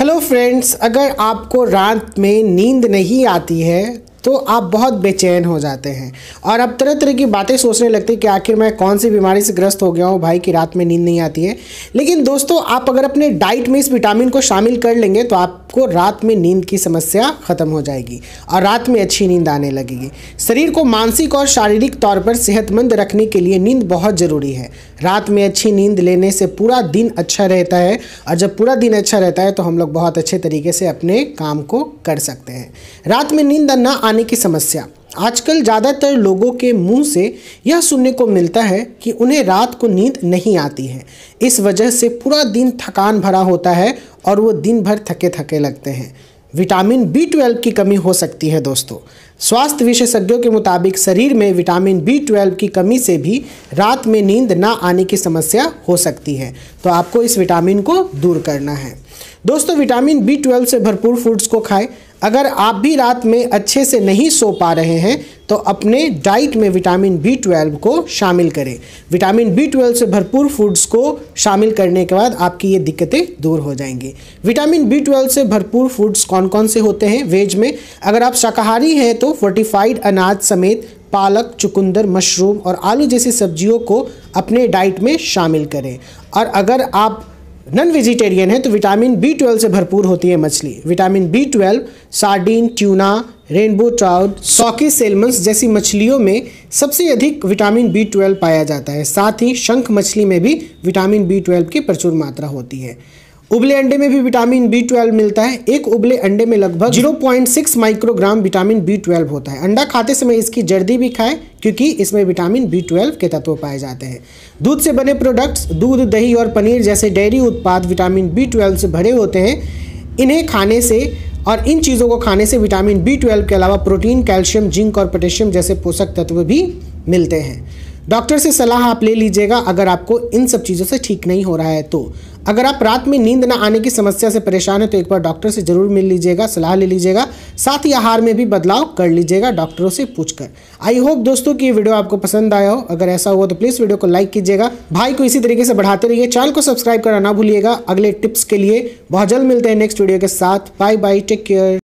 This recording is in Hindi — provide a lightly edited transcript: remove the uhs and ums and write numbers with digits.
हेलो फ्रेंड्स, अगर आपको रात में नींद नहीं आती है तो आप बहुत बेचैन हो जाते हैं और आप तरह तरह की बातें सोचने लगते हैं कि आखिर मैं कौन सी बीमारी से ग्रस्त हो गया हूँ भाई कि रात में नींद नहीं आती है। लेकिन दोस्तों, आप अगर अपने डाइट में इस विटामिन को शामिल कर लेंगे तो आपको रात में नींद की समस्या ख़त्म हो जाएगी और रात में अच्छी नींद आने लगेगी। शरीर को मानसिक और शारीरिक तौर पर सेहतमंद रखने के लिए नींद बहुत ज़रूरी है। रात में अच्छी नींद लेने से पूरा दिन अच्छा रहता है और जब पूरा दिन अच्छा रहता है तो हम लोग बहुत अच्छे तरीके से अपने काम को कर सकते हैं। रात में नींद न आने की समस्या, आजकल ज़्यादातर लोगों के मुंह से यह सुनने को मिलता है कि उन्हें रात को नींद नहीं आती है। इस वजह से पूरा दिन थकान भरा होता है और वो दिन भर थके थके लगते हैं। विटामिन B12 की कमी हो सकती है दोस्तों। स्वास्थ्य विशेषज्ञों के मुताबिक शरीर में विटामिन B12 की कमी से भी रात में नींद ना आने की समस्या हो सकती है, तो आपको इस विटामिन को दूर करना है। दोस्तों, विटामिन B12 से भरपूर फूड्स को खाएं। अगर आप भी रात में अच्छे से नहीं सो पा रहे हैं तो अपने डाइट में विटामिन B12 को शामिल करें। विटामिन B12 से भरपूर फूड्स को शामिल करने के बाद आपकी ये दिक्कतें दूर हो जाएंगी। विटामिन B12 से भरपूर फूड्स कौन कौन से होते हैं? वेज में अगर आप शाकाहारी हैं तो फोर्टिफाइड अनाज समेत पालक, चुकंदर, मशरूम और आलू जैसी सब्जियों को अपने डाइट में शामिल करें। और अगर आप नॉन वेजिटेरियन है तो विटामिन B12 से भरपूर होती है मछली। Vitamin B12 sardine, tuna, rainbow trout, sockeye salmons जैसी मछलियों में सबसे अधिक विटामिन B12 पाया जाता है। साथ ही शंख मछली में भी विटामिन B12 की प्रचुर मात्रा होती है। उबले अंडे में भी विटामिन B12 मिलता है। एक उबले अंडे में लगभग 0.6 माइक्रोग्राम विटामिन B12 होता है। अंडा खाते समय इसकी जर्दी भी खाएं क्योंकि इसमें विटामिन B12 के तत्व पाए जाते हैं। दूध से बने प्रोडक्ट्स, दूध, दही और पनीर जैसे डेयरी उत्पाद विटामिन B12 से भरे होते हैं। इन्हें खाने से और इन चीज़ों को खाने से विटामिन B12 के अलावा प्रोटीन, कैल्शियम, जिंक और पोटेशियम जैसे पोषक तत्व भी मिलते हैं। डॉक्टर से सलाह आप ले लीजिएगा अगर आपको इन सब चीज़ों से ठीक नहीं हो रहा है तो। अगर आप रात में नींद ना आने की समस्या से परेशान हैं तो एक बार डॉक्टर से ज़रूर मिल लीजिएगा, सलाह ले लीजिएगा। साथ ही आहार में भी बदलाव कर लीजिएगा डॉक्टरों से पूछकर। आई होप दोस्तों कि ये वीडियो आपको पसंद आया हो। अगर ऐसा हुआ तो प्लीज़ वीडियो को लाइक कीजिएगा। भाई को इसी तरीके से बढ़ाते रहिए। चैनल को सब्सक्राइब करना ना भूलिएगा। अगले टिप्स के लिए बहुत जल्द मिलते हैं नेक्स्ट वीडियो के साथ। Bye bye, take care.